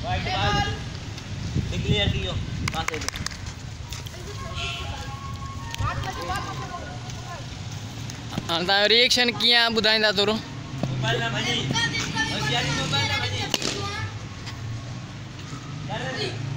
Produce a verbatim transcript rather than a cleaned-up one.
declare दियो पासे हां ता रिएक्शन किया बुधाइंदा तोरो मोबाइल ना भजी होशियारी मोबाइल ना भजी